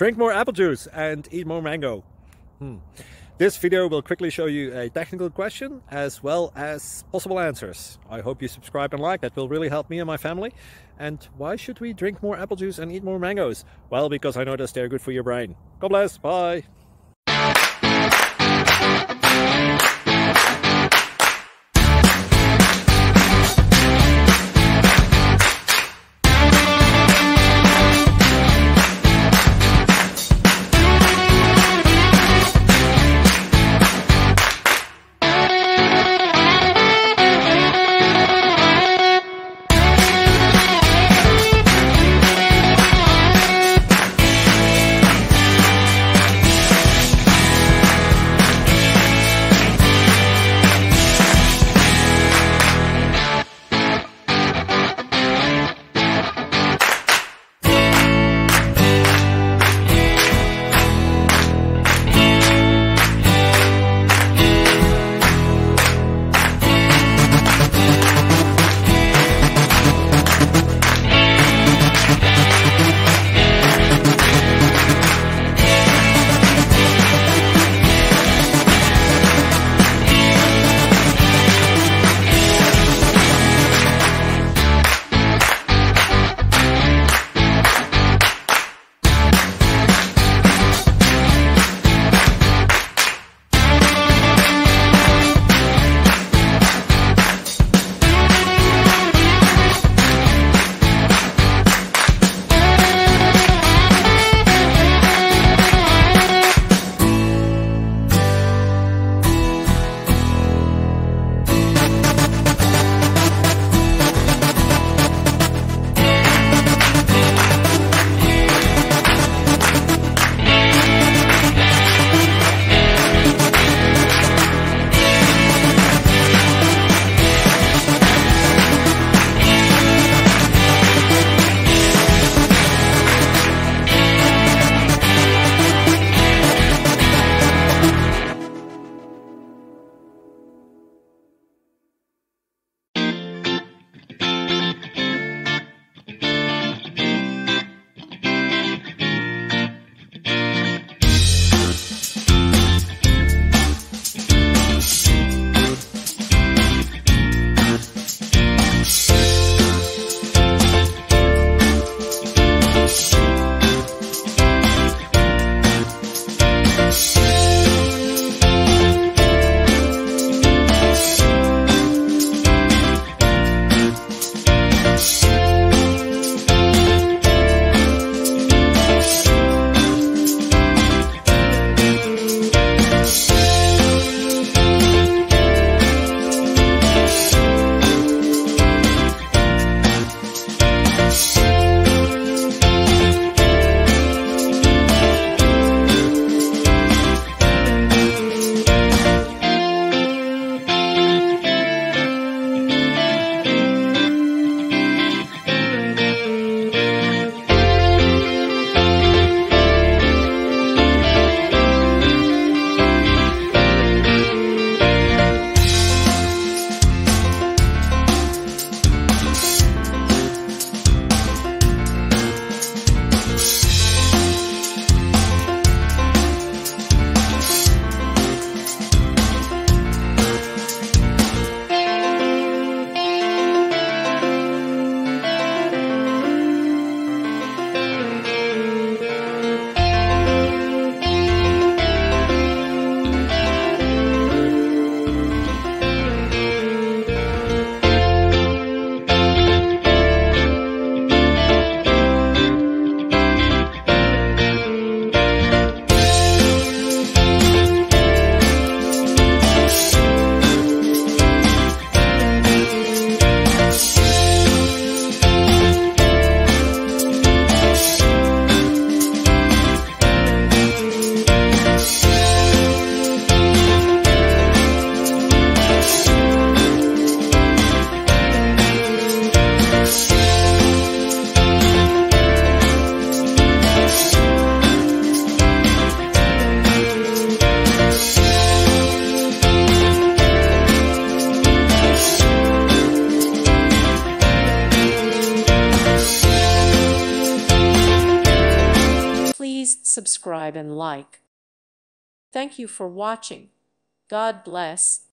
Drink more apple juice and eat more mango. This video will quickly show you a technical question as well as possible answers. I hope you subscribe and like. That will really help me and my family. And why should we drink more apple juice and eat more mangoes? Well, because I noticed they're good for your brain. God bless. Bye. Please subscribe and like. Thank you for watching. God bless.